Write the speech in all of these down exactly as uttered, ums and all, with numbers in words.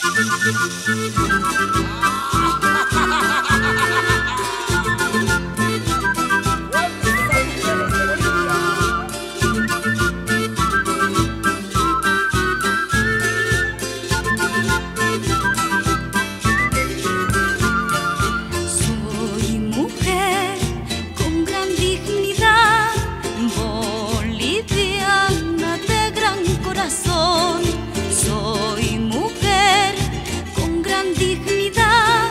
Soy mujer con gran dignidad,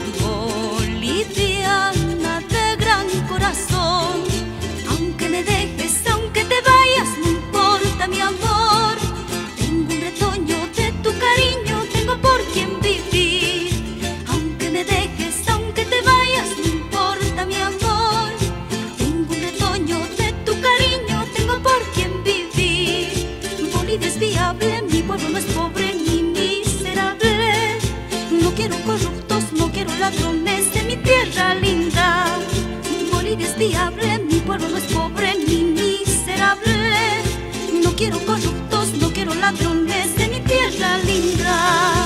boliviana de gran corazón. Aunque me dejes, aunque te vayas, no importa mi amor. Tengo un retoño de tu cariño, tengo por quien vivir. Aunque me dejes, aunque te vayas, no importa mi amor. Tengo un retoño de tu cariño, tengo por quien vivir. Bolivia es viable, mi pueblo no es pobre ni miserable. No quiero corruptos, no quiero ladrones de mi tierra linda. Bolivia es viable, mi pueblo no es pobre ni miserable. No quiero corruptos, no quiero ladrones de mi tierra linda.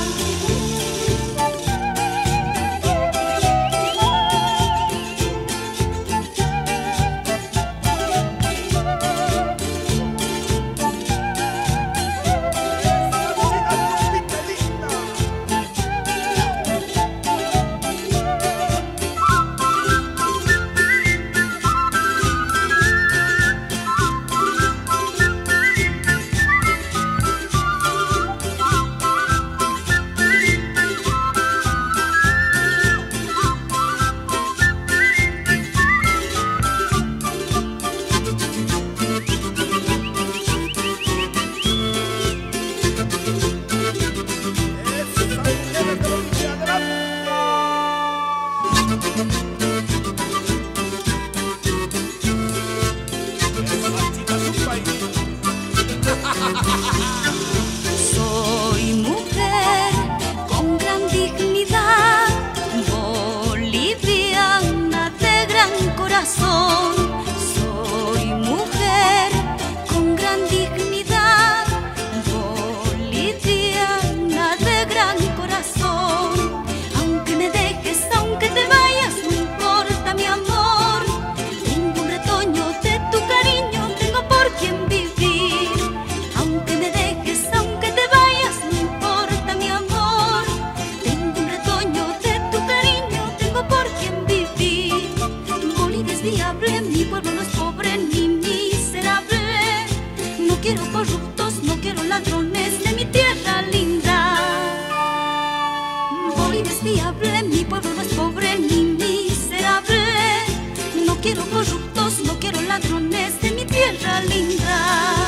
Soy mujer con gran dignidad, boliviana de gran corazón. Soy mujer con gran dignidad, boliviana de gran corazón. Aunque me dejes, aunque te vayas, no importa mi amor. Tengo un retoño de tu cariño, tengo por quien vivir. Aunque me dejes, aunque te vayas, no importa mi amor. Tengo un retoño de tu cariño, tengo por quien vivir. Bolivia es viable, mi pueblo no es pobre ni miserable. No quiero corruptos, no quiero ladrones de mi tierra linda. Bolivia es viable, mi pueblo no es pobre ni miserable. No quiero corruptos, no quiero ladrones de mi tierra linda.